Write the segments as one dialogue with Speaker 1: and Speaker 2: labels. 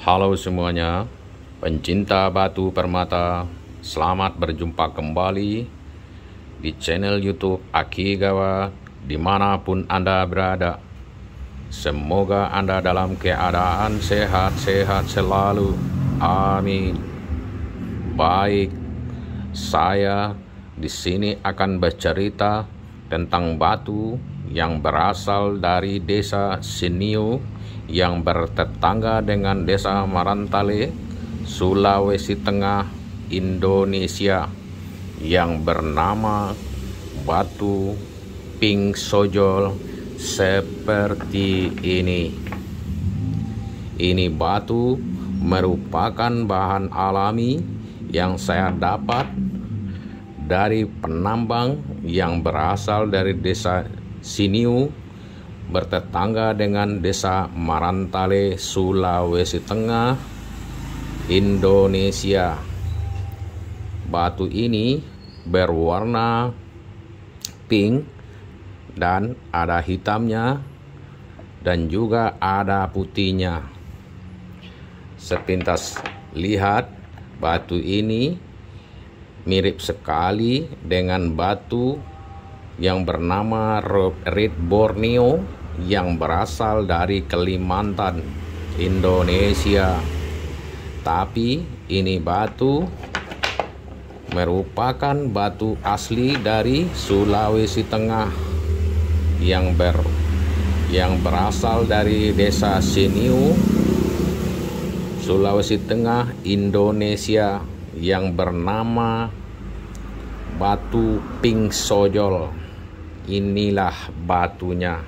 Speaker 1: Halo semuanya, pencinta batu permata. Selamat berjumpa kembali di channel YouTube Akigawa dimanapun Anda berada. Semoga Anda dalam keadaan sehat-sehat selalu. Amin. Baik, saya di sini akan bercerita tentang batu yang berasal dari desa Siniu yang bertetangga dengan desa Marantale, Sulawesi Tengah, Indonesia, yang bernama batu pink sojol seperti ini. Ini batu merupakan bahan alami yang saya dapat dari penambang yang berasal dari desa Siniu bertetangga dengan desa Marantale, Sulawesi Tengah, Indonesia. Batu ini berwarna pink dan ada hitamnya dan juga ada putihnya. Sepintas lihat, batu ini mirip sekali dengan batu yang bernama Red Borneo yang berasal dari Kalimantan, Indonesia. Tapi ini batu merupakan batu asli dari Sulawesi Tengah yang berasal dari desa Siniu, Sulawesi Tengah, Indonesia, yang bernama batu pink sojol. Inilah batunya.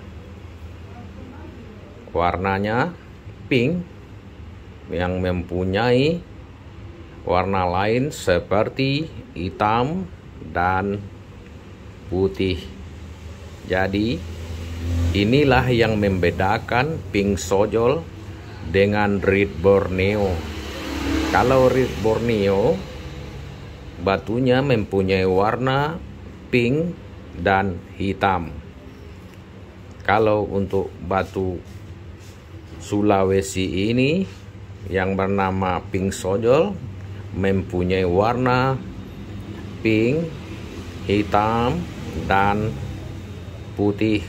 Speaker 1: Warnanya pink yang mempunyai warna lain seperti hitam dan putih. Jadi inilah yang membedakan pink sojol dengan Red Borneo. Kalau Red Borneo, batunya mempunyai warna pink dan hitam. Kalau untuk batu Sulawesi ini yang bernama pink sojol mempunyai warna pink, hitam, dan putih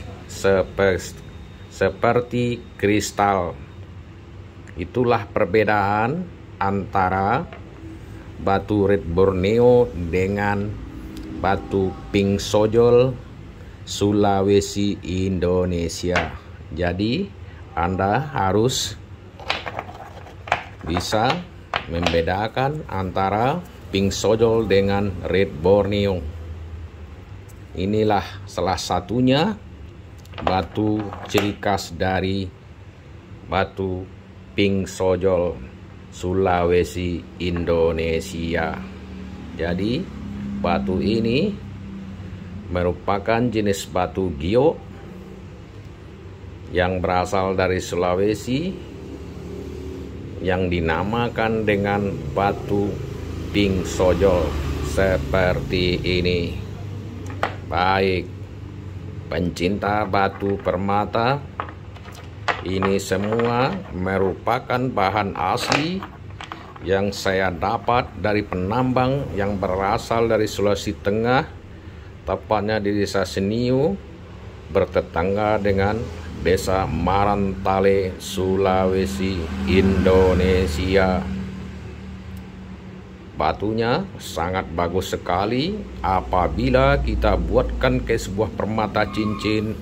Speaker 1: seperti kristal. Itulah perbedaan antara batu Red Borneo dengan batu pink sojol Sulawesi, Indonesia. Jadi Anda harus bisa membedakan antara pink sojol dengan Red Borneo. Inilah salah satunya batu ciri khas dari batu pink sojol Sulawesi, Indonesia. Jadi batu ini merupakan jenis batu gio yang berasal dari Sulawesi yang dinamakan dengan batu pink sojol seperti ini. Baik, pencinta batu permata, ini semua merupakan bahan asli yang saya dapat dari penambang yang berasal dari Sulawesi Tengah, tepatnya di desa Siniu, bertetangga dengan desa Marantale, Sulawesi, Indonesia. Batunya sangat bagus sekali apabila kita buatkan ke sebuah permata cincin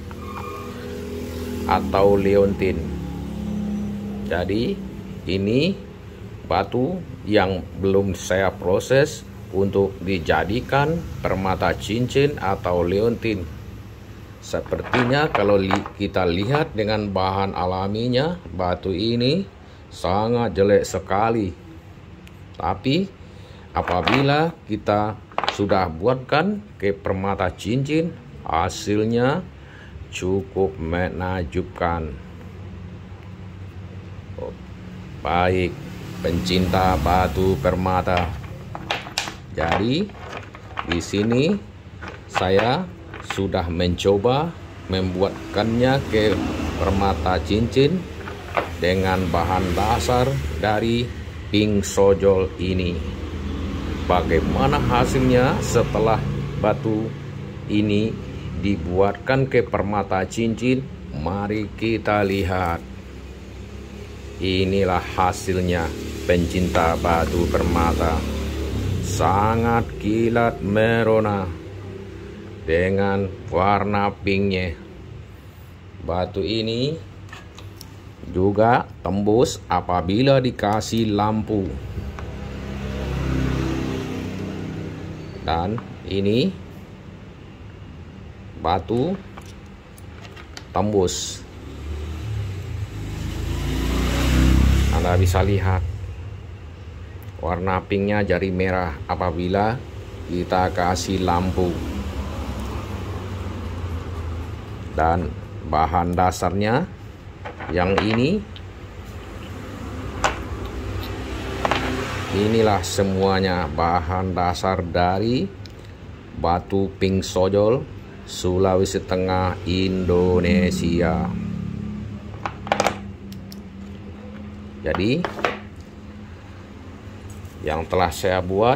Speaker 1: atau leontin. Jadi ini batu yang belum saya proses untuk dijadikan permata cincin atau leontin. Sepertinya kalau kita lihat dengan bahan alaminya, batu ini sangat jelek sekali. Tapi apabila kita sudah buatkan ke permata cincin, hasilnya cukup menakjubkan. Baik, pencinta batu permata. Jadi di sini saya sudah mencoba membuatkannya ke permata cincin dengan bahan dasar dari pink sojol ini. Bagaimana hasilnya setelah batu ini dibuatkan ke permata cincin? Mari kita lihat. Inilah hasilnya, pencinta batu permata. Sangat kilat merona dengan warna pinknya. Batu ini juga tembus apabila dikasih lampu. Dan ini batu tembus. Anda bisa lihat warna pinknya jadi merah apabila kita kasih lampu. Dan bahan dasarnya yang inilah semuanya bahan dasar dari batu pink sojol Sulawesi Tengah, Indonesia. Jadi yang telah saya buat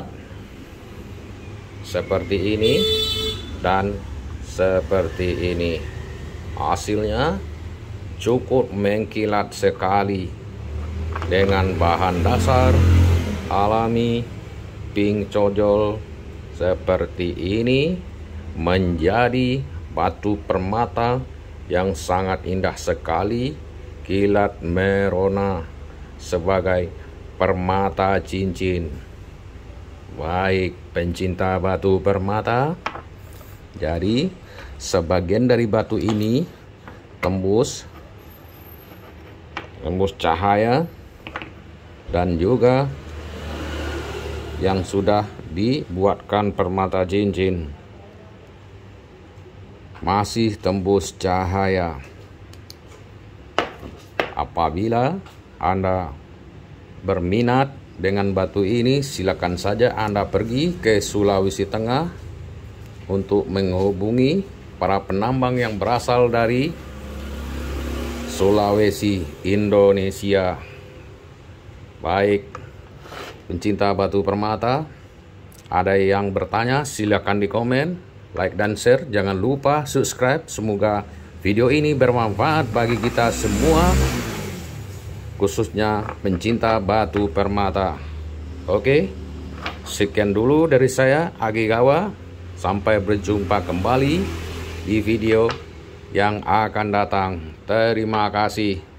Speaker 1: seperti ini dan seperti ini. Hasilnya cukup mengkilat sekali dengan bahan dasar alami pink sojol seperti ini, menjadi batu permata yang sangat indah sekali, kilat merona sebagai permata cincin. Baik pencinta batu permata, jadi sebagian dari batu ini tembus cahaya, dan juga yang sudah dibuatkan permata cincin masih tembus cahaya. Apabila Anda berminat dengan batu ini, silakan saja Anda pergi ke Sulawesi Tengah untuk menghubungi para penambang yang berasal dari Sulawesi, Indonesia. Baik pencinta batu permata, ada yang bertanya silakan di komen, like dan share, jangan lupa subscribe. Semoga video ini bermanfaat bagi kita semua, khususnya pencinta batu permata. Oke, sekian dulu dari saya, Agigawa. Sampai berjumpa kembali di video yang akan datang. Terima kasih.